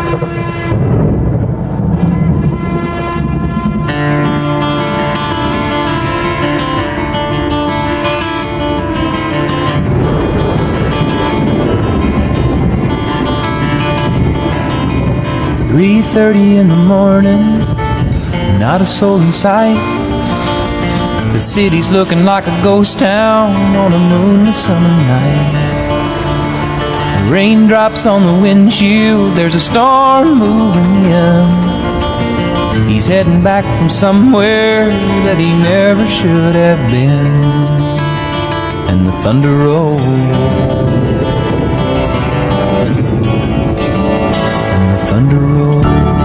"3:30 in the morning, not a soul in sight. The city's looking like a ghost town on a moonlit summer night. Raindrops on the windshield, there's a storm moving in. He's heading back from somewhere that he never should have been. And the thunder rolls, and the thunder rolls.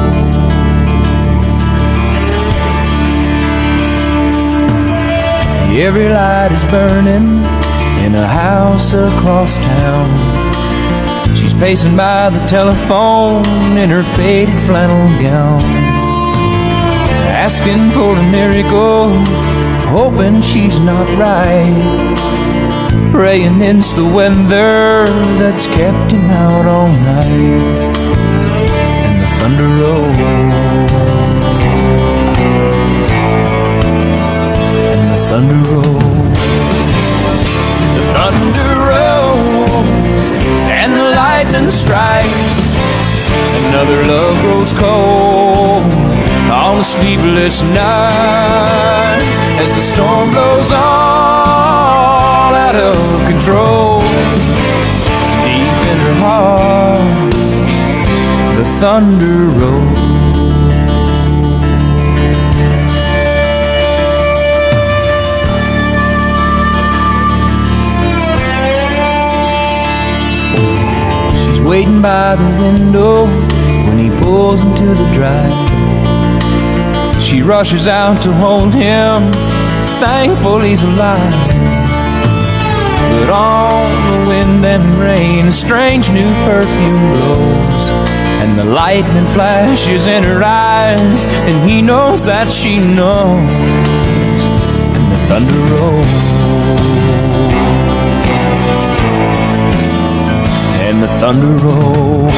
Every light is burning in a house across town. She's pacing by the telephone in her faded flannel gown, asking for a miracle, hoping she's not right, praying it's the weather that's kept him out all night. And the thunder rolls, and the thunder rolls. The thunder rolls, and the lightning strikes. Another love grows cold on a sleepless night, as the storm blows all out of control. Deep in her heart, the thunder rolls. She's waiting by the window when he pulls into the drive. She rushes out to hold him, thankful he's alive. But on the wind and rain, a strange new perfume blows, and the lightning flashes in her eyes, and he knows that she knows. And the thunder rolls, and the thunder rolls.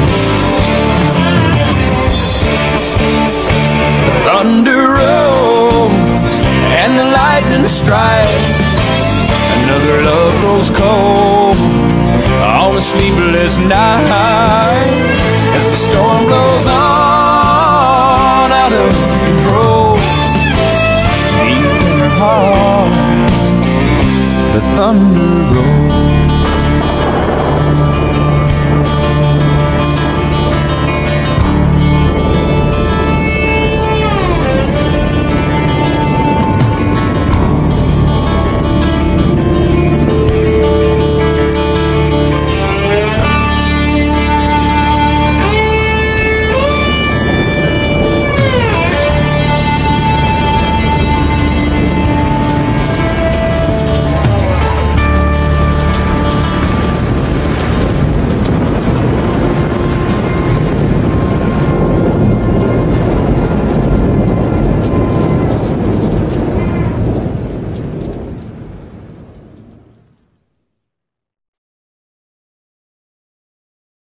Thunder rolls, and the lightning strikes. Another love grows cold on a sleepless night, as the storm blows on out of control. Deep in her heart, the thunder rolls.